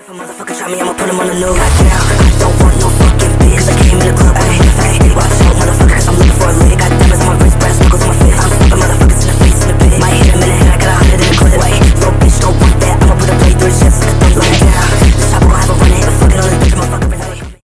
If a motherfucker try me, I'ma put him on the news. Goddamn, don't want no fucking bitch. 'Cause I came in the club.